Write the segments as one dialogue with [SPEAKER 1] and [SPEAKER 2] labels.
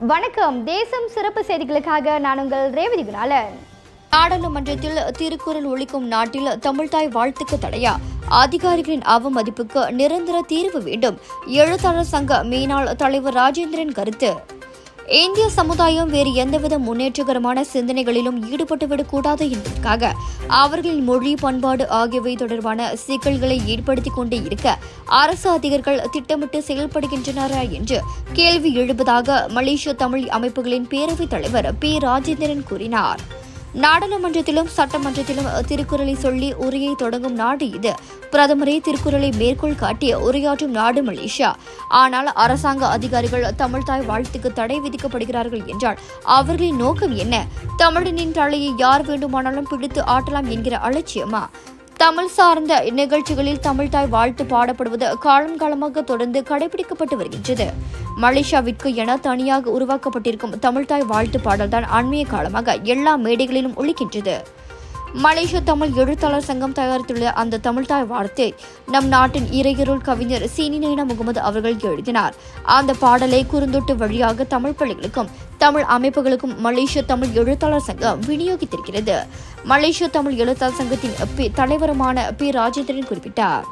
[SPEAKER 1] வணக்கம். தேசம் சிறப்பு செய்திகளுக்காக நான் உங்கள் ரேவதி குணாலன். நாடாளுமன்றத்தில் திருக்குறள் ஒழிக்கும் நாட்டில் தமிழ்தாய் வாழ்த்துக்கு தடையா? அதிகாரிகளின் அவமதிப்புக்கு நிரந்தர தீர்வு வேண்டும். எழுத்தாளர் சங்க மேனாள் தலைவர் ராஜேந்திரன் கருத்து. இந்திய சமுதாயம் வேறு எந்தவித முன்னேற்றகரமான சிந்தனைகளிலும் ஈடுபட்டுவிடக்கூடாது என்பதற்காக அவர்களின் மொழி, பண்பாடு ஆகியவை தொடர்பான சிக்கல்களை ஏற்படுத்திக் கொண்டே இருக்க அரசு அதிகாரிகள் திட்டமிட்டு செயல்படுகின்றனரா என்று கேள்வி எழுப்பதாக மலேசிய தமிழ் அமைப்புகளின் பேரவைத் தலைவர் பி. ராஜேந்திரன் கூறினார். நாடாளுமன்றத்திலும் சட்டமன்றத்திலும் திருக்குறளை சொல்லி உரையை தொடங்கும் நாடு இது. பிரதமரே திருக்குறளை மேற்கோள் காட்டி உரையாற்றும் நாடு மலேசியா. ஆனால் அரசாங்க அதிகாரிகள் தமிழ்தாய் வாழ்த்துக்கு தடை விதிக்கப்படுகிறார்கள் என்றால் அவர்களின் நோக்கம் என்ன? தமிழனின் தலையை யார் வேண்டுமானாலும் பிடித்து ஆட்டலாம் என்கிற அலட்சியமா? தமிழ் சார்ந்த நிகழ்ச்சிகளில் தமிழ்தாய் வாழ்த்து பாடப்படுவது காலங்காலமாக தொடர்ந்து கடைபிடிக்கப்பட்டு வருகின்றது. மலேசியாவிற்கு என தனியாக உருவாக்கப்பட்டிருக்கும் தமிழ்தாய் வாழ்த்து பாடல்தான் அண்மைய காலமாக எல்லா மேடைகளிலும் ஒலிக்கின்றது. மலேசிய தமிழ் எழுத்தாளர் சங்கம் தயாரித்துள்ள அந்த தமிழ்தாய் வாழ்த்தை நம் நாட்டின் இறையருள் கவிஞர் சீனிநேனா முகமது அவர்கள் எழுதினார். அந்த பாடலை குறுந்தொட்டு வழியாக தமிழ் பள்ளிகளுக்கும் தமிழ் அமைப்புகளுக்கும் மலேசிய தமிழ் எழுத்தாளர் சங்கம் விநியோகித்திருக்கிறது. மலேசிய தமிழ் எழுத்தாளர் சங்கத்தின் தலைவருமான பி. ராஜேந்திரன் குறிப்பிட்டார்.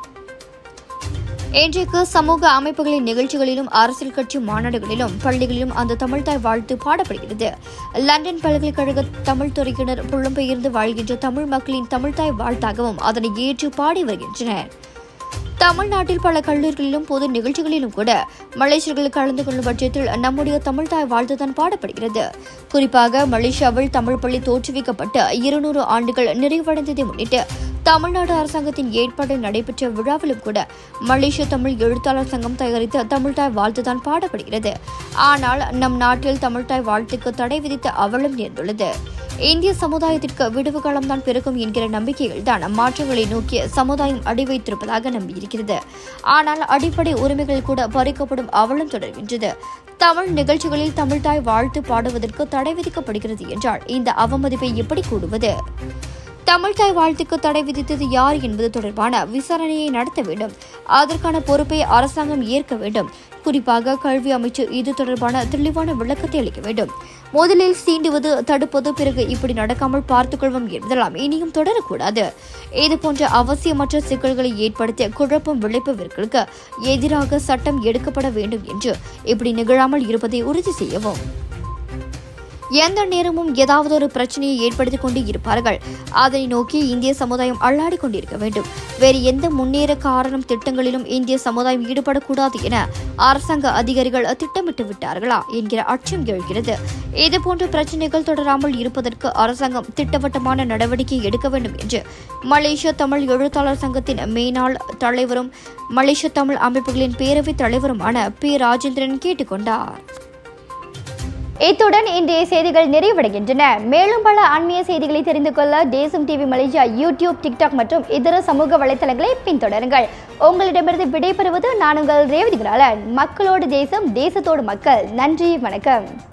[SPEAKER 1] இன்றைக்கு சமூக அமைப்புகளின் நிகழ்ச்சிகளிலும் அரசியல் கட்சி மாநாடுகளிலும் பள்ளிகளிலும் அந்த தமிழ்தாய் வாழ்த்து பாடப்படுகிறது. லண்டன் பல்கலைக்கழக தமிழ் துறையினர் புலம்பெயர்ந்து வாழ்கின்ற தமிழ் மக்களின் தமிழ்தாய் வாழ்த்தாகவும் அதனை ஏற்று பாடி வருகின்றனர். தமிழ்நாட்டில் பல கல்லூரிகளிலும் பொது நிகழ்ச்சிகளிலும் கூட மலேசியர்கள் கலந்து கொள்ளும் பட்சத்தில் நம்முடைய தமிழ்தாய் வாழ்த்து தான் பாடப்படுகிறது. குறிப்பாக மலேசியாவில் தமிழ் பள்ளி தோற்றுவிக்கப்பட்டு 200 ஆண்டுகள் நிறைவடைந்ததை முன்னிட்டு தமிழ்நாடு அரசாங்கத்தின் ஏற்பாட்டில் நடைபெற்ற விழாவிலும் கூட மலேசிய தமிழ் எழுத்தாளர் சங்கம் தயாரித்த தமிழ்தாய் வாழ்த்து தான் பாடப்படுகிறது. ஆனால் நம் நாட்டில் தமிழ்தாய் வாழ்த்துக்கு தடை விதித்த அவலம் நேர்ந்துள்ளது. இந்திய சமுதாயத்திற்கு விடுவு காலம்தான் பிறக்கும் என்கிற நம்பிக்கைகள் தான் மாற்றங்களை நோக்கிய சமுதாயம் அடி வைத்திருப்பதாக நம்பியிருக்கிறது. ஆனால் அடிப்படை உரிமைகள் கூட பறிக்கப்படும் அவலம் தொடர்கின்றது. தமிழ் நிகழ்ச்சிகளில் தமிழ்தாய் வாழ்த்து பாடுவதற்கு தடை விதிக்கப்படுகிறது என்றால் இந்த அவமதிப்பை எப்படி கூடுவது? தமிழ்தாய் வாழ்த்துக்கு தடை விதித்தது யார் என்பது தொடர்பான விசாரணையை நடத்த வேண்டும். அதற்கான பொறுப்பை அரசாங்கம் ஏற்க வேண்டும். குறிப்பாக கல்வி அமைச்சர் இது தொடர்பான தெளிவான விளக்கத்தை அளிக்க வேண்டும். முதலில் சீண்டுவது, தடுப்பது, பிறகு இப்படி நடக்காமல் பார்த்துக்கொள்வோம் என்பதெல்லாம் இனியும் தொடரக்கூடாது. இதுபோன்ற அவசியமற்ற சிக்கல்களை ஏற்படுத்த குழப்பம் விளைப்பவர்களுக்கு எதிராக சட்டம் எடுக்கப்பட வேண்டும் என்று இப்படி நிகழாமல் இருப்பதை உறுதி செய்யவும். எந்த நேரமும் ஏதாவது ஒரு பிரச்சனையை ஏற்படுத்திக் கொண்டே இருப்பார்கள். அதனை நோக்கி இந்திய சமுதாயம் அல்லாடி கொண்டிருக்க வேண்டும். வேறு எந்த முன்னேற காரணம் திட்டங்களிலும் இந்திய சமுதாயம் ஈடுபடக்கூடாது என அரசாங்க அதிகாரிகள் திட்டமிட்டு விட்டார்களா என்கிற அச்சம் எழுகிறது. இதுபோன்ற பிரச்சனைகள் தொடராமல் இருப்பதற்கு அரசாங்கம் திட்டவட்டமான நடவடிக்கை எடுக்க வேண்டும் என்று மலேசிய தமிழ் எழுத்தாளர் சங்கத்தின் மேனாள் தலைவரும் மலேசிய தமிழ் அமைப்புகளின் பேரவைத் தலைவருமான பி. ராஜேந்திரன் கேட்டுக்கொண்டார். இத்துடன் இன்றைய செய்திகள் நிறைவடைகின்றன. மேலும் பல ஆன்மீக செய்திகளை தெரிந்து கொள்ள தேசம் டிவி மலேசியா யூடியூப், டிக்டாக் மற்றும் இதர சமூக வலைதளங்களை பின்தொடருங்கள். உங்களிடமிருந்து விடைபெறுவது நான் உங்கள் ரேவதி குணாலன். மக்களோடு தேசம், தேசத்தோடு மக்கள். நன்றி, வணக்கம்.